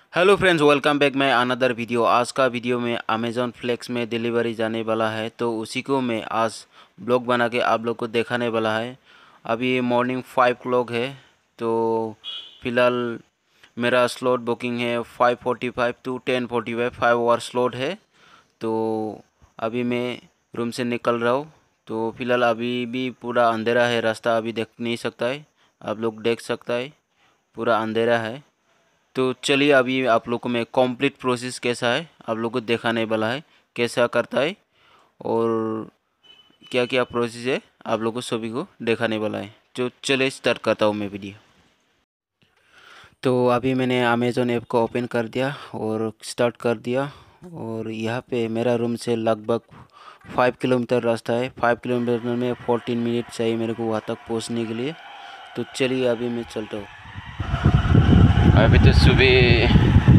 Hello friends, welcome back my another video. आज का video में अमेज़ॉन फ्लेक्स में डिलीवरी जाने वाला है, तो उसी को मैं आज ब्लॉग बना के आप लोग को दिखाने वाला है। अभी मॉर्निंग 5 o'clock है, तो फ़िलहाल मेरा स्लॉट बुकिंग है 5:45 to 10:45, 5 आवर स्लॉट है। तो अभी मैं रूम से निकल रहा हूँ। तो फ़िलहाल अभी भी पूरा अंधेरा है, रास्ता अभी देख नहीं सकता है, आप लोग देख सकता है पूरा अंधेरा है। तो चलिए अभी आप लोग को मैं कंप्लीट प्रोसेस कैसा है आप लोग को दिखाने वाला है, कैसा करता है और क्या क्या प्रोसेस है आप लोग को सभी को दिखाने वाला है। तो चलिए स्टार्ट करता हूँ मैं वीडियो। तो अभी मैंने अमेज़ॉन ऐप को ओपन कर दिया और स्टार्ट कर दिया। और यहाँ पे मेरा रूम से लगभग 5 किलोमीटर रास्ता है। 5 किलोमीटर में 14 मिनट चाहिए मेरे को वहाँ तक पहुँचने के लिए। तो चलिए अभी मैं चलता हूँ। अभी तो सुबह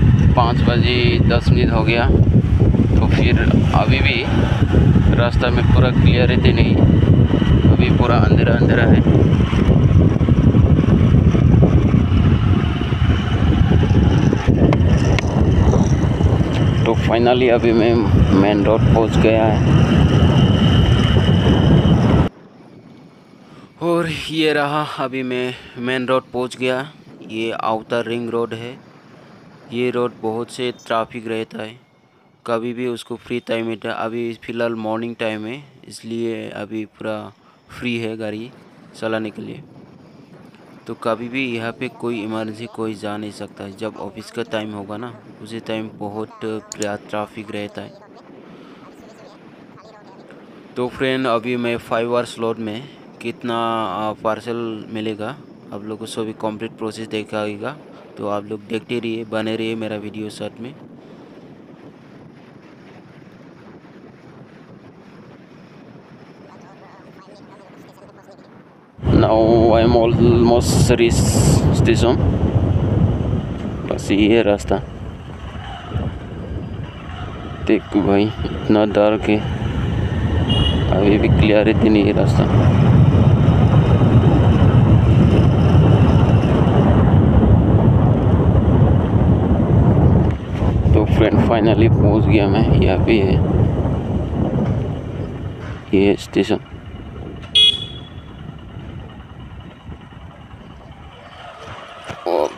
5:10 हो गया, तो फिर अभी भी रास्ता में पूरा क्लियरिटी नहीं, अभी पूरा अंधेरा अंधेरा है। तो फाइनली अभी मैं मेन रोड पहुंच गया है और ये रहा, अभी मैं मेन रोड पहुंच गया। ये आउटर रिंग रोड है। ये रोड बहुत से ट्रैफिक रहता है, कभी भी उसको फ्री टाइम मिलता है। अभी फ़िलहाल मॉर्निंग टाइम है, इसलिए अभी पूरा फ्री है गाड़ी चलाने के लिए। तो कभी भी यहाँ पे कोई इमरजेंसी कोई जा नहीं सकता है। जब ऑफिस का टाइम होगा ना, उसी टाइम बहुत ट्रैफिक रहता है। तो फ्रेंड, अभी मैं 5 आवर स्लॉट में कितना पार्सल मिलेगा आप लोग को सभी कंप्लीट प्रोसेस दिखाएगा। तो आप लोग देखते रहिए, बने रहिए मेरा वीडियो साथ में। Now I'm almost reach station. बस ये रास्ता देखो भाई, इतना डार्क है, अभी भी क्लियरिटी नहीं है रास्ता। तो फ्रेंड फाइनली पहुंच गया मैं, यहाँ पे है ये स्टेशन। और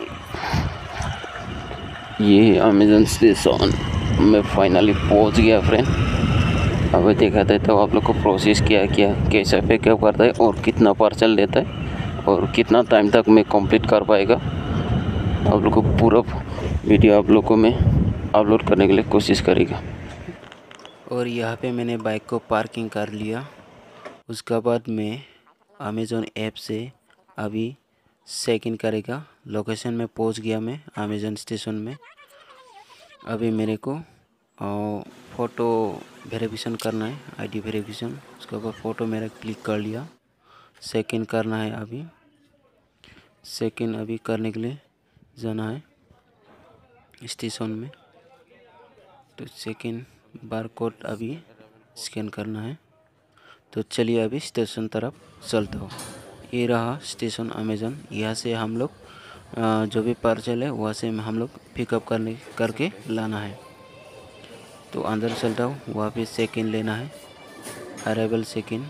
ये अमेज़न स्टेशन में फाइनली पहुंच गया फ्रेंड। अभी दिखाते तो आप लोग को प्रोसेस क्या क्या कैसे पिकअप करता है और कितना पार्सल लेता है और कितना टाइम तक मैं कंप्लीट कर पाएगा। आप लोग को पूरा वीडियो आप लोग को मैं अपलोड करने के लिए कोशिश करेगा। और यहाँ पे मैंने बाइक को पार्किंग कर लिया। उसके बाद मैं अमेज़ॉन ऐप से अभी चेक इन करेगा। लोकेशन में पहुँच गया मैं अमेज़ॉन स्टेशन में। अभी मेरे को फ़ोटो वेरिफिकेशन करना है, आईडी वेरिफिकेशन। उसके बाद फ़ोटो मेरा क्लिक कर लिया, चेक इन करना है। अभी चेक इन अभी करने के लिए जाना है स्टेशन में। तो चेक इन बार कोड अभी स्कैन करना है। तो चलिए अभी स्टेशन तरफ चलता हूँ। ये रहा स्टेशन अमेज़ॉन। यहाँ से हम लोग जो भी पार्सल है वहाँ से हम लोग पिकअप करके लाना है। तो अंदर चलता हूँ, वहाँ पे चेक इन लेना है, अराइवल चेक इन।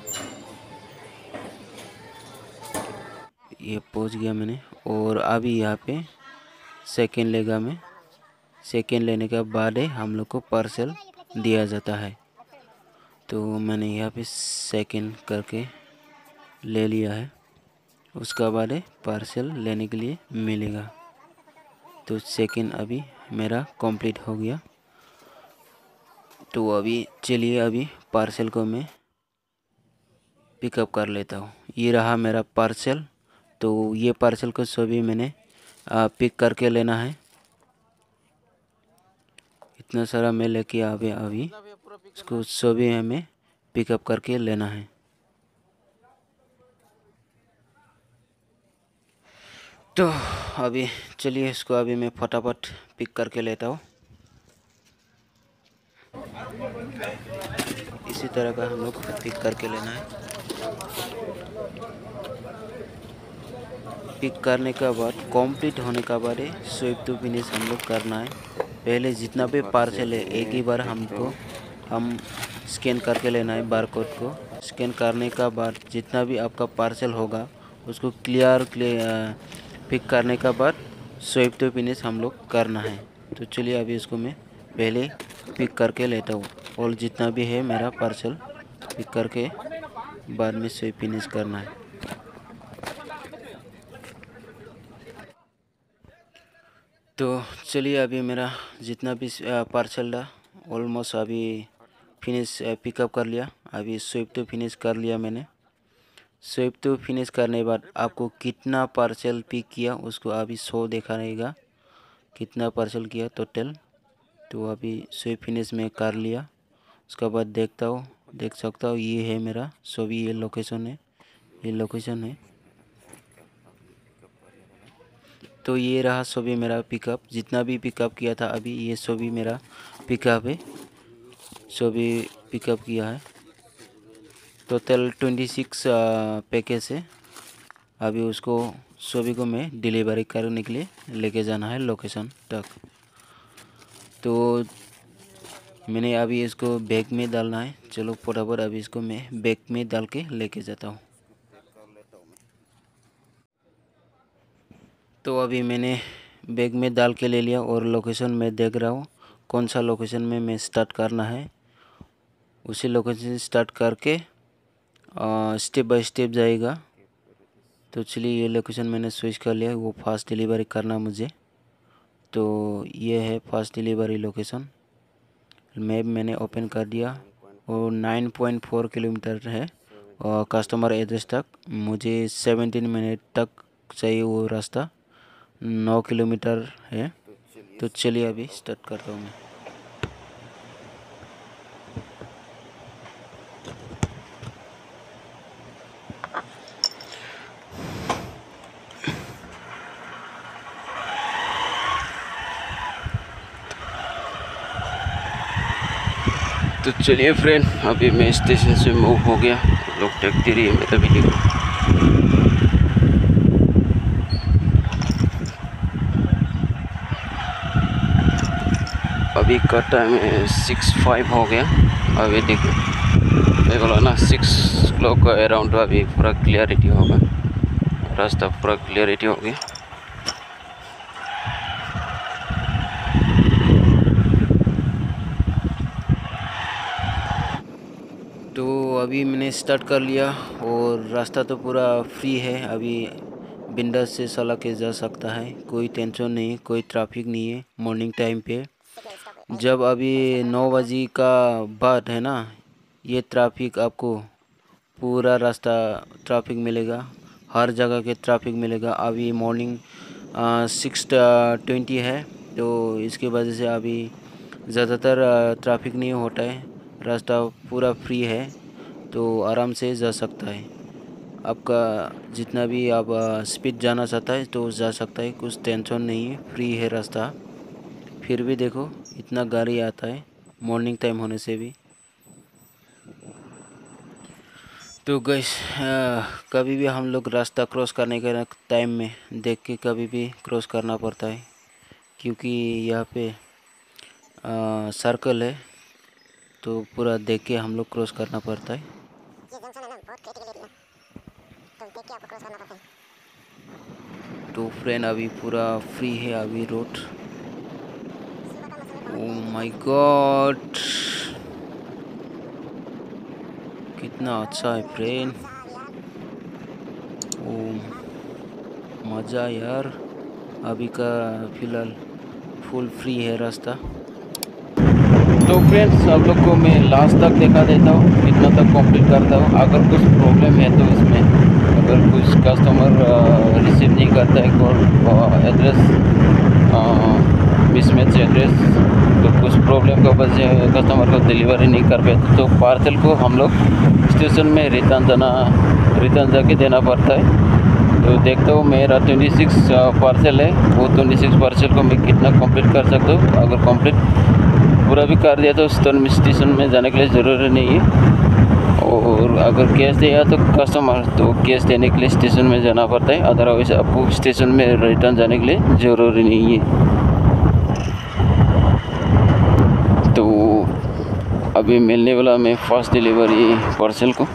ये पहुँच गया मैंने और अभी यहाँ पे चेक इन लेगा मैं। चेक इन लेने के बाद हम लोग को पार्सल दिया जाता है। तो मैंने यहाँ पे चेक इन करके ले लिया है। उसका बाद पार्सल लेने के लिए मिलेगा। तो चेक इन अभी मेरा कंप्लीट हो गया। तो अभी चलिए अभी पार्सल को मैं पिकअप कर लेता हूँ। ये रहा मेरा पार्सल। तो ये पार्सल को सभी मैंने पिक करके लेना है। इतना सारा मैं लेके अभी इसको सभी हमें पिकअप करके लेना है। तो अभी चलिए इसको अभी मैं फटाफट पिक करके लेता हूँ। इसी तरह का हम लोग पिक करके लेना है। पिक करने का बाद कंप्लीट होने का बाद स्वीप टू फिनिश हम लोग करना है। पहले जितना भी पार्सल है एक ही बार हम स्कैन करके लेना है। बार कोड को स्कैन करने का बाद जितना भी आपका पार्सल होगा उसको क्लियर पिक करने का बाद स्वीप टू फिनिश हम लोग करना है। तो चलिए अभी इसको मैं पहले पिक करके लेता हूँ और जितना भी है मेरा पार्सल पिक करके बाद में स्वीप फिनिश करना है। तो चलिए अभी मेरा जितना भी पार्सल था ऑलमोस्ट अभी फिनिश पिकअप कर लिया। अभी स्वीप टू फिनिश कर लिया मैंने। स्वीप टू फिनिश करने के बाद आपको कितना पार्सल पिक किया उसको अभी शो देखा रहेगा, कितना पार्सल किया टोटल। तो अभी स्वीप फिनिश में कर लिया। उसके बाद देख सकता हूँ ये है मेरा सभी, ये लोकेशन है। तो ये रहा सभी मेरा पिकअप, जितना भी पिकअप किया था अभी ये सभी मेरा पिकअप है, सभी पिकअप किया है। टोटल 26 पैकेज है। अभी उसको सभी को मैं डिलीवरी करने के लिए लेके जाना है लोकेशन तक। तो मैंने अभी इसको बैग में डालना है। चलो फटाफट अभी इसको मैं बैग में डाल के लेके जाता हूँ। तो अभी मैंने बैग में डाल के ले लिया और लोकेशन में देख रहा हूँ कौन सा लोकेशन में मैं स्टार्ट करना है। उसी लोकेशन स्टार्ट करके स्टेप बाय स्टेप जाएगा। तो चलिए ये लोकेशन मैंने स्विच कर लिया, वो फास्ट डिलीवरी करना मुझे। तो ये है फास्ट डिलीवरी लोकेशन। मैप मैंने ओपन कर दिया और 9.4 किलोमीटर है और कस्टमर एड्रेस तक मुझे 17 मिनट तक चाहिए वो रास्ता। 9 किलोमीटर है। तो चलिए अभी स्टार्ट करता हूँ मैं। तो चलिए फ्रेंड अभी मैं स्टेशन से मूव हो गया। लोग देखते रहिए मेरा वीडियो। अभी का टाइम 6:05 हो गया। अभी देखो ना 6 o'clock अराउंड अभी पूरा क्लियरिटी होगा, रास्ता पूरा क्लियरिटी हो गया। तो अभी मैंने स्टार्ट कर लिया और रास्ता तो पूरा फ्री है। अभी बिंदास से चला के जा सकता है, कोई टेंशन नहीं, कोई ट्रैफिक नहीं है। मॉर्निंग टाइम पे जब अभी 9 बजे का बाद है ना, ये ट्रैफिक आपको पूरा रास्ता ट्रैफिक मिलेगा, हर जगह के ट्रैफिक मिलेगा। अभी मॉर्निंग 6:20 है तो इसकी वजह से अभी ज़्यादातर ट्रैफिक नहीं होता है, रास्ता पूरा फ्री है तो आराम से जा सकता है। आपका जितना भी आप स्पीड जाना चाहता है तो जा सकता है, कुछ टेंशन नहीं है, फ्री है रास्ता। फिर भी देखो इतना गाड़ी आता है मॉर्निंग टाइम होने से भी। तो गाइस कभी भी हम लोग रास्ता क्रॉस करने के टाइम में देख के कभी भी क्रॉस करना पड़ता है, क्योंकि यहाँ पे सर्कल है तो पूरा देख के हम लोग क्रॉस करना पड़ता है। तो फ्रेंड अभी पूरा फ्री है अभी रोड। ओह माय गॉड कितना अच्छा है फ्रेंड। ओह मज़ा यार। अभी का फ़िलहाल फुल फ्री है रास्ता। तो फ्रेंड्स आप लोग को मैं लास्ट तक दिखा देता हूँ, कितना तक कंप्लीट करता हूँ। अगर कुछ प्रॉब्लम है तो इसमें अगर कुछ कस्टमर रिसीव नहीं करता है कॉल एड्रेस मिसमैच एड्रेस, तो कुछ प्रॉब्लम का वजह से कस्टमर को डिलीवरी नहीं कर पाते तो पार्सल को हम लोग स्टेशन में रिटर्न जाके देना पड़ता है। तो देखता हूँ मेरा 26 पार्सल है, वो 26 पार्सल को मैं कितना कंप्लीट कर सकता हूँ। अगर कंप्लीट पूरा भी कर दिया तो स्टेशन में जाने के लिए ज़रूरी नहीं है। और अगर कैश दिया तो कस्टमर तो कैश देने के लिए स्टेशन में जाना पड़ता है, अदरवाइज आपको स्टेशन में रिटर्न जाने के लिए ज़रूरी नहीं है। तो अभी मिलने वाला मैं फर्स्ट डिलीवरी पार्सल को।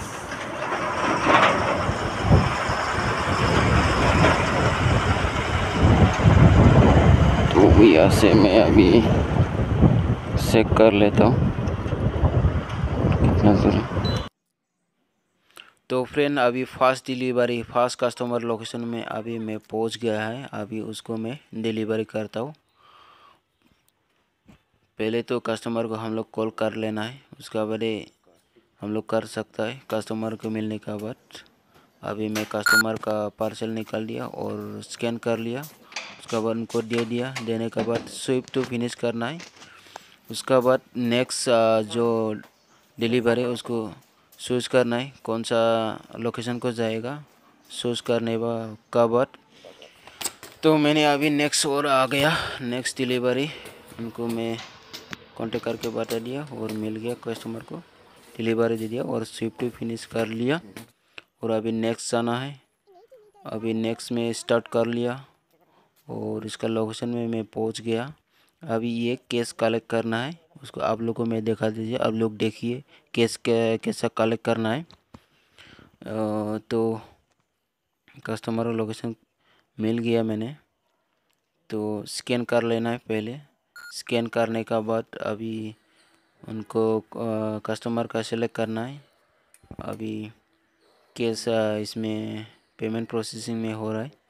तो यहाँ से मैं अभी चेक कर लेता हूँ कितना दूर है। तो फ्रेंड अभी first delivery first customer location में अभी मैं पहुँच गया है। अभी उसको मैं डिलीवरी करता हूँ। पहले तो कस्टमर को हम लोग कॉल कर लेना है, उसका बाद हम लोग कर सकता है कस्टमर को मिलने का बाद। अभी मैं कस्टमर का पार्सल निकाल लिया और स्कैन कर लिया, उसका बाद उनको दे दिया। देने के बाद स्विप टू फिनिश करना है। उसका बाद नेक्स्ट जो डिलीवरी है उसको चूज़ करना है, कौन सा लोकेशन को जाएगा। चूज़ करने का बाद तो मैंने अभी नेक्स्ट और आ गया नेक्स्ट डिलीवरी, उनको मैं कांटेक्ट करके बता दिया और मिल गया कस्टमर को, डिलीवरी दे दिया और स्विप टू फिनिश कर लिया। और अभी नेक्स्ट जाना है। अभी नेक्स्ट में स्टार्ट कर लिया और इसका लोकेशन में मैं पहुंच गया। अभी ये केस कलेक्ट करना है, उसको आप लोगों को मैं दिखा दीजिए। आप लोग देखिए केस कैसा कलेक्ट करना है। तो कस्टमर लोकेशन मिल गया मैंने, तो स्कैन कर लेना है पहले। स्कैन करने का बाद अभी उनको कस्टमर का सिलेक्ट करना है। अभी केस इसमें पेमेंट प्रोसेसिंग में हो रहा है।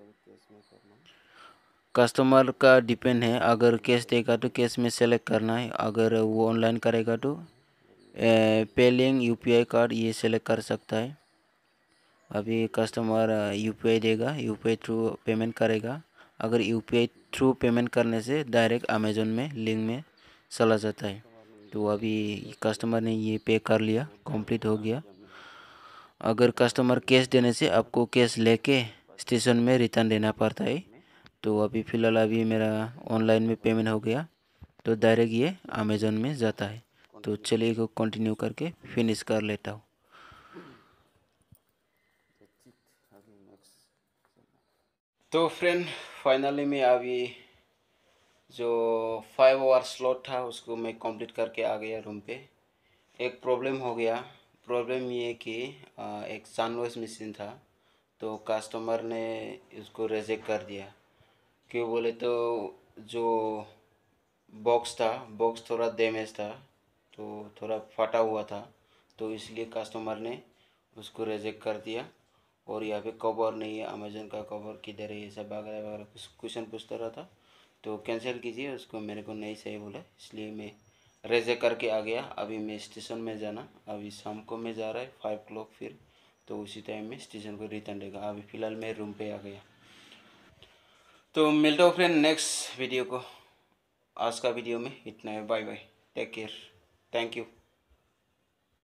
कस्टमर का डिपेंड है, अगर कैश देगा तो कैश में सेलेक्ट करना है, अगर वो ऑनलाइन करेगा तो पेलिंग यूपीआई कार्ड ये सेलेक्ट कर सकता है। अभी कस्टमर यूपीआई देगा, यूपीआई थ्रू पेमेंट करेगा। अगर यूपीआई थ्रू पेमेंट करने से डायरेक्ट अमेज़न में लिंक में चला जाता है। तो अभी कस्टमर ने ये पे कर लिया, कंप्लीट हो गया। अगर कस्टमर कैश देने से आपको कैश लेके स्टेशन में रिटर्न देना पड़ता है। तो अभी फ़िलहाल अभी मेरा ऑनलाइन में पेमेंट हो गया, तो डायरेक्ट ये अमेज़न में जाता है। तो चलिए इसको कंटिन्यू करके फिनिश कर लेता हूँ। तो फ्रेंड फाइनली मैं अभी जो 5 आवर स्लॉट था उसको मैं कंप्लीट करके आ गया रूम पे। एक प्रॉब्लम हो गया। प्रॉब्लम ये कि एक सनवॉश मशीन था, तो कस्टमर ने इसको रिजेक्ट कर दिया। क्यों बोले तो जो बॉक्स था, बॉक्स थोड़ा डैमेज था, तो थोड़ा फटा हुआ था, तो इसलिए कस्टमर ने उसको रिजेक्ट कर दिया। और यहाँ पे कवर नहीं है, अमेजन का कवर किधर है, ये सब वगैरह वगैरह कुछ क्वेश्चन पूछता रहा था। तो कैंसिल कीजिए, उसको मेरे को नहीं सही बोला, इसलिए मैं रिजेक्ट करके आ गया। अभी मैं स्टेशन में जाना, अभी शाम को मैं जा रहा है 5 o'clock फिर, तो उसी टाइम में स्टेशन को रिटर्न देगा। अभी फ़िलहाल मैं रूम पे आ गया। तो मिलता हूँ फ्रेंड नेक्स्ट वीडियो को। आज का वीडियो में इतना है। Bye bye, take care, thank you.